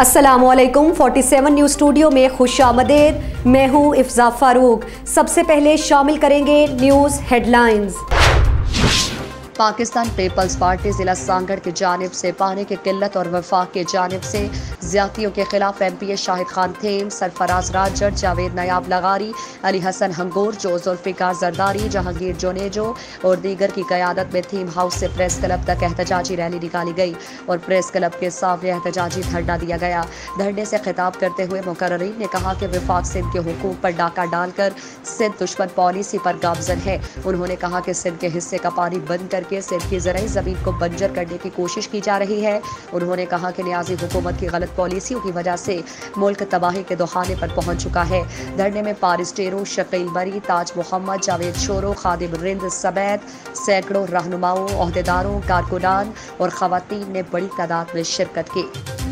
अस्सलामुअलैकुम 47 news studio में खुशामदीद। मैं हूँ इफ्जा फारूक। सबसे पहले शामिल करेंगे news headlines. Pakistan Peoples Party जिला सांगड़ की जानिब से पानी की किल्लत और वफाक की जानिब से ज्यादतियों के खिलाफ MPA शाहिद खान थेम, सरफराज राजर, जावेद नयाब लगारी, अली हसन हंगोर, जो जुल्फिकार जरदारी, जहांगीर जोनेजो और दीगर की क़यादत में थीम हाउस से प्रेस क्लब तक एहतजाजी रैली निकाली गई और प्रेस क्लब के सामने एहतजाजी धरना दिया गया। धरने से खिताब करते हुए मुकर्ररीन ने कहा कि वफाक सिंध के हुकूक पर डाका डालकर सिंध दुश्मन पॉलिसी पर गामजन है। उन्होंने कहा कि सिंध के हिस्से का पानी बंद करके सिंध की ज़राई ज़मीन को बंजर करने की कोशिश की जा रही है। उन्होंने कहा कि नियाज़ी हुकूमत की गलत पॉलिसियों की वजह से मुल्क तबाही के दुहाने पर पहुंच चुका है। धरने में पारिस टेरो, शकील बरी, ताज मोहम्मद, जावेद शोरो, खादिम रिंद समेत सैकड़ों रहनुमाओं, ओहदेदारों, कारकुनान और खवातीन ने बड़ी तादाद में शिरकत की।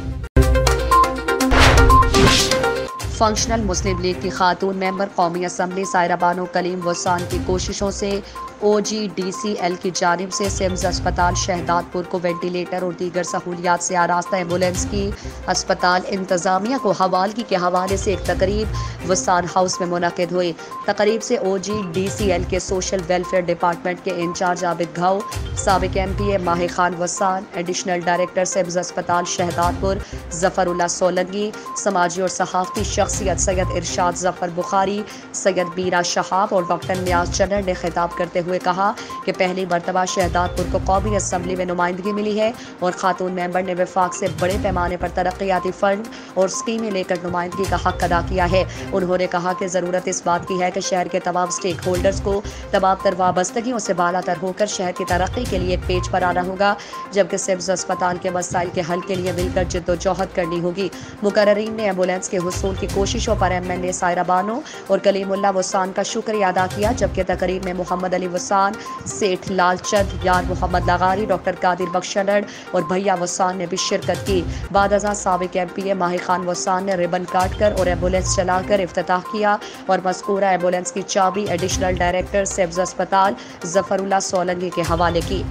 फंक्शनल मुस्लिम लीग की खातून मेंबर कौमी असम्बली सायरा बानो कलीम वसान की कोशिशों से OGDCL की जानिब से सिम्स अस्पताल शहदादपुर को वेंटिलेटर और दीगर सहूलियात से आरास्ता एम्बुलेंस की अस्पताल इंतज़ामिया को हवालगी के हवाले से एक तकरीब वसान हाउस में मुनक़िद हुई। तकरीब से OGDCL के सोशल वेलफेयर डिपार्टमेंट के इंचार्ज आबिद घाव, साबिक MPA Mahi Khan Wassan, additional director सिम्स अस्पताल शहदादपुर ज़फ़रुल्लाह सोलंगी, समाजी और सहाफ़ती शख्सियत सैयद इरशाद ज़फ़र बुखारी, सैयद मीरा शहाब और डॉक्टर नियाज चन्नर ने खिताब करते हुए कहा कि पहली मरतबा शहदादपुर को कौमी असम्बली में नुमाइंदगी मिली है और खातून मेंबर ने वफाक से बड़े पैमाने पर तरक्याती फंड और स्कीमें लेकर नुमाइंदगी का हक अदा किया है। उन्होंने कहा कि ज़रूरत इस बात की है कि शहर के तमाम स्टेक होल्डर्स को तमाम तर वाबस्तगियों से बालातर होकर शहर की तरक्की के लिए पेज पर आना होगा, जबकि सिम्स अस्पताल के मसाइल के हल के लिए मिलकर जिद्दोजहद करनी होगी। मुकर्ररीन ने एम्बुलेंस के हुसूल की कोशिशों पर MNA सायरा बानो और कलीमुल्लाह वसान का शुक्रिया अदा किया, जबकि तकरीब में मोहम्मद अली वसान, सेठ लालचंद, यार मोहम्मद लगारी, डॉक्टर कादिर बख्शनड़ और भैया वसान ने भी शिरकत की। बाद अज़ां साबिक MPA माही खान वसान ने रिबन काट कर और एम्बुलेंस चलाकर इफ्तिताह किया और मज़कूरा एम्बुलेंस की चाबी एडिशनल डायरेक्टर सिम्स अस्पताल ज़फ़रुल्लाह सोलंगी के हवाले की।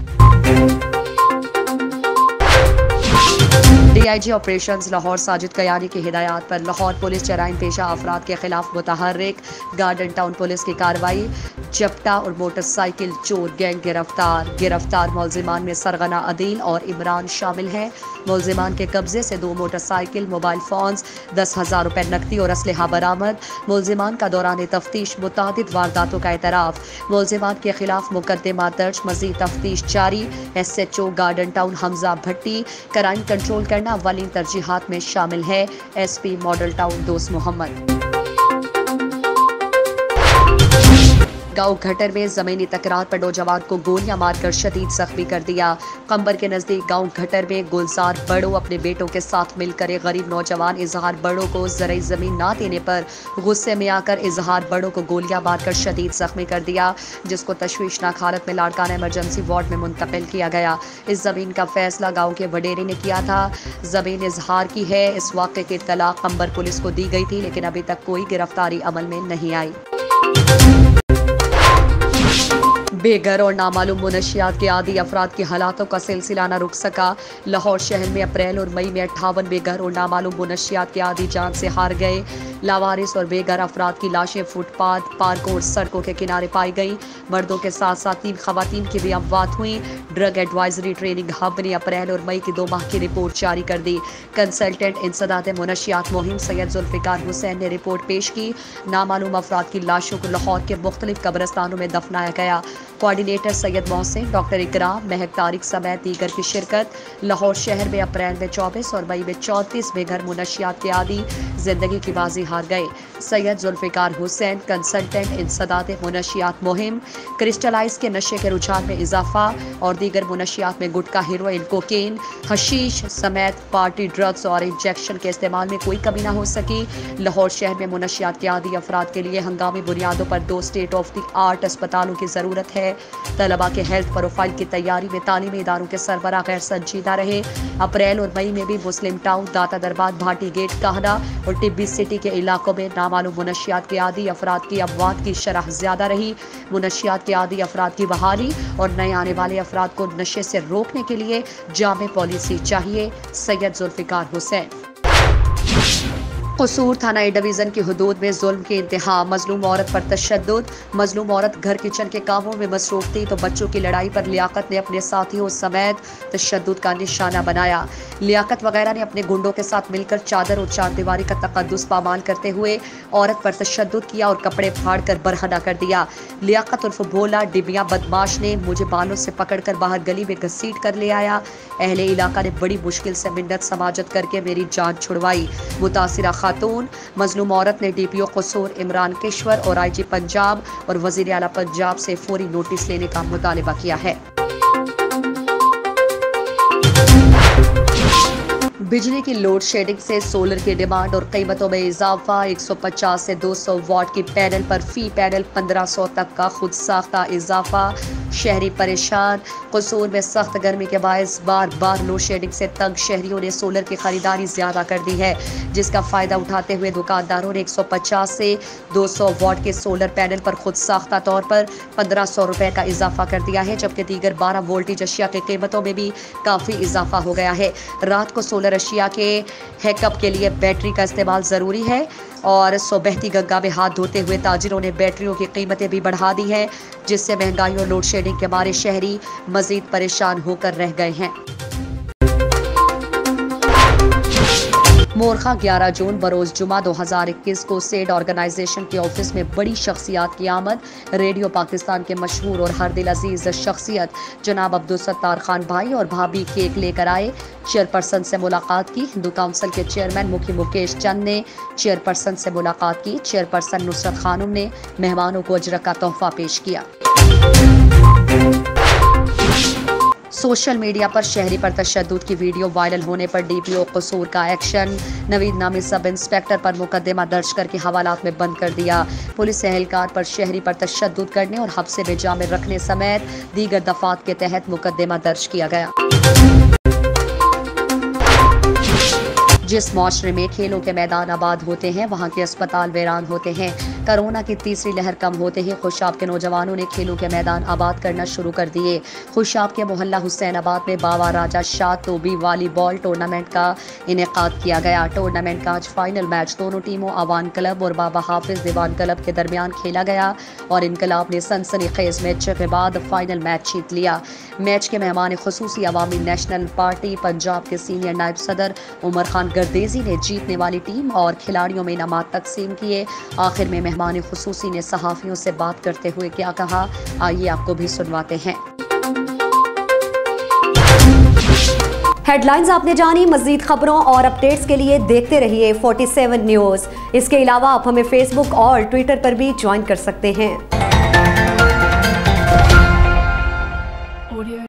DIG ऑपरेशंस लाहौर साजिद कयानी की हिदायत पर लाहौर पुलिस जराइम पेशा अफराद के खिलाफ मुतहर्रिक, गार्डन टाउन पुलिस की कार्रवाई, जप्टा और मोटरसाइकिल चोर गैंग गिरफ्तार मुलजिमान में सरगना अदील और इमरान शामिल हैं। मुलजिमान के कब्जे से 2 मोटरसाइकिल, मोबाइल फ़ोन्स, 10,000 रुपये नकदी और असलहा बरामद। मुलजिमान का दौरान तफ्तीश मुतादिद वारदातों का एतराफ़। मुलजिमान के खिलाफ मुकदमा दर्ज, मज़ीद तफ्तीश जारी। SHO garden town Hamza Bhatti crime control करना अव्वलीन तरजीहात में शामिल है। SP मॉडल टाउन दोस्त मोहम्मद। गांव घटर में जमीनी तकरार पर नौजवान को गोलियां मारकर शदीद जख्मी कर दिया। कंबर के नजदीक गांव घटर में गुलजार बड़ो अपने बेटों के साथ मिलकर एक गरीब नौजवान इजहार बड़ो को ज़राई ज़मीन ना देने पर गुस्से में आकर इजहार बड़ो को गोलियां मारकर शदीद जख्मी कर दिया, जिसको तशवीशनाक हालत में लाड़काना इमरजेंसी वार्ड में मुंतकिल किया गया। इस जमीन का फैसला गाँव के वडेरे ने किया था। जमीन इजहार की है। इस वाक़े की इत्तला कंबर पुलिस को दी गई थी, लेकिन अभी तक कोई गिरफ्तारी अमल में नहीं आई। बेघर और नामालूम मुनशियात के आदि अफराद की हालातों का सिलसिला न रुक सका। लाहौर शहर में अप्रैल और मई में 58 बेघर और नामालूम मुनशियात के आदि जान से हार गए। लावारिस और बेघर अफराद की लाशें फुटपाथ, पार्कों और सड़कों के किनारे पाई गई। मर्दों के साथ साथ 3 खवातीन की भी अमवात हुई। ड्रग एडवाइजरी ट्रेनिंग हब ने अप्रैल और मई की 2 माह की रिपोर्ट जारी कर दी। कंसल्टेंट इंसदाद मुनशियात मुहिम सैयद जुल्फिकार हुसैन ने रिपोर्ट पेश की। नामालूम अफराद की लाशों को लाहौर के मुख्तलिफ कब्रस्तानों में दफनाया गया। कोऑर्डिनेटर सैयद मोहसिन, डॉक्टर इकराम, महक तारिक समेत दीगर की शिरकत। लाहौर शहर में अप्रैल में 24 और मई में 34 बेघर मुनशियात के आदि जिंदगी की बाजी हार गए। सैयद जुल्फिकार हुसैन, कंसल्टेंट इंसदाद मुनशियात मुहिम। क्रिस्टलाइज के नशे के रुझान में इजाफा और दीगर मुनशियात में गुटखा, हेरोइन, कोकेन, हशीश समेत पार्टी ड्रग्स और इंजेक्शन के इस्तेमाल में कोई कमी न हो सकी। लाहौर शहर में मुनशियात के आदि अफराद के लिए हंगामी बुनियादों पर 2 स्टेट ऑफ द आर्ट अस्पतालों की ज़रूरत है। तलबा के हेल्थ प्रोफाइल की तैयारी में तालीमी इदारों के सरबराह गैर संजीदा रहे। अप्रैल और मई में भी मुस्लिम टाउन, दाता दरबार, भाटी गेट, काहना और टिब्बी सिटी के इलाकों में नामालूम मुनशियात के आदि अफराद की अमवात की शरह ज़्यादा रही। मुनशियात के आदि अफराद की बहाली और नए आने वाले अफराद को नशे से रोकने के लिए जामे पॉलिसी चाहिए। सैयद जुल्फिकार हुसैन। कसूर थाना ए डिवीज़न की हुदूद में जुल्म की इंतहा, मजलूम औरत पर तशद्दुद। मजलूम औरत घर किचन के कामों में मसरूफ थी तो बच्चों की लड़ाई पर लियाकत ने अपने साथियों समेत तशद्दुद का निशाना बनाया। लियाकत वगैरह ने अपने गुंडों के साथ मिलकर चादर और चारदीवारी का तकद्दुस पामाल करते हुए औरत पर तशद्दुद किया और कपड़े फाड़ कर बरहना कर दिया। लियाकत उर्फ भोला डिबिया बदमाश ने मुझे बालों से पकड़कर बाहर गली में घसीट कर ले आया। अहले इलाका ने बड़ी मुश्किल से मिन्नत समाजत करके मेरी जान छुड़वाई। मुतासिरा खातून मजलूम औरत ने डीपीओ कसूर इमरान केशवर और आईजी पंजाब और वजीर आला पंजाब से फौरी नोटिस लेने का मुतालिबा किया है। बिजली की लोड शेडिंग से सोलर की डिमांड और कीमतों में इजाफा। 150 से 200 वाट की पैनल पर फी पैनल 1500 तक का खुद साख्ता इजाफा। शहरी परेशान। कसूर में सख्त गर्मी के बायस बार बार लोड शेडिंग से तंग शहरियों ने सोलर की खरीदारी ज्यादा कर दी है, जिसका फायदा उठाते हुए दुकानदारों ने 150 से 200 वाट के सोलर पैनल पर खुद साख्ता तौर पर 1500 रुपए का इजाफा कर दिया है, जबकि दीगर 12 वोल्टेज अशिया की कीमतों में भी काफी इजाफा हो गया है। रात को सोलर अशिया के हैकअप के लिए बैटरी का इस्तेमाल ज़रूरी है और बहती गंगा में हाथ धोते हुए ताजिरों ने बैटरियों की कीमतें भी बढ़ा दी हैं, जिससे महंगाई और लोड शेडिंग के मारे शहरी मजीद परेशान होकर रह गए हैं। मोरखा 11 जून बरोज जुमा 2021 को सेड ऑर्गेनाइजेशन के ऑफिस में बड़ी शख्सियात की आमद। रेडियो पाकिस्तान के मशहूर और हर दिल अजीज शख्सियत जनाब अब्दुल सत्तार खान भाई और भाभी केक लेकर आए। चेयरपर्सन से मुलाकात की। हिंदू काउंसिल के चेयरमैन मुखी मुकेश चंद ने चेयरपर्सन से मुलाकात की। चेयरपर्सन नुसरत खानम ने मेहमानों को अजरक का तोहफा पेश किया। सोशल मीडिया पर शहरी पर तशद्दुद की वीडियो वायरल होने पर डीपीओ कसूर का एक्शन। नवीद नामी सब इंस्पेक्टर पर मुकदमा दर्ज करके हवालात में बंद कर दिया। पुलिस एहलकार पर शहरी पर तशद्दुद करने और हब्से में जामिल रखने समेत दीगर दफात के तहत मुकदमा दर्ज किया गया। जिस माशरे में खेलों के मैदान आबाद होते हैं वहाँ के अस्पताल वीरान होते हैं। कोरोना की तीसरी लहर कम होते ही खुशाब के नौजवानों ने खेलों के मैदान आबाद करना शुरू कर दिए। खुशाब के मोहल्ला हुसैनाबाद में बाबा राजा शाह तोबी वॉलीबॉल टूर्नामेंट का इनेकाद किया गया। टूर्नामेंट का आज फाइनल मैच दोनों टीमों अवान क्लब और बाबा हाफिज दीवान क्लब के दरमियान खेला गया और इनकलाब ने सनसनीखेज मैच के बाद फाइनल मैच जीत लिया। मैच के मेहमान खुसूसी अवामी नेशनल पार्टी पंजाब के सीनियर नायब सदर उमर खान गर्देजी ने जीतने वाली टीम और खिलाड़ियों में इनामात तकसीम किए। आखिर में मेहमान खुसूसी ने सहाफियों से बात करते हुए क्या कहा, आइए आपको भी सुनवाते हैं। हेडलाइंस आपने जानी। मजीद खबरों और अपडेट्स के लिए देखते रहिए 47 न्यूज़। इसके अलावा आप हमें फेसबुक और ट्विटर पर भी ज्वाइन कर सकते हैं।